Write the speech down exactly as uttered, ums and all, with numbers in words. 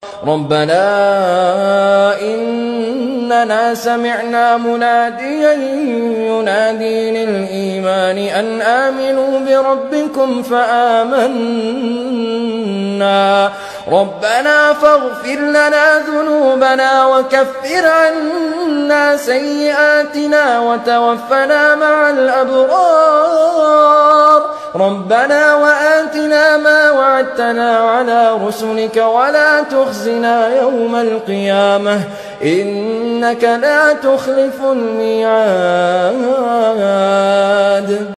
ربنا إننا سمعنا مناديا ينادي للإيمان أن آمنوا بربكم فآمنا ربنا فاغفر لنا ذنوبنا وكفر عنا سيئاتنا وتوفنا مع الأبرار ربنا وآتنا ما وعدتنا على رسلك ولا تخزنا يوم القيامة إنك لا تخلف الميعاد.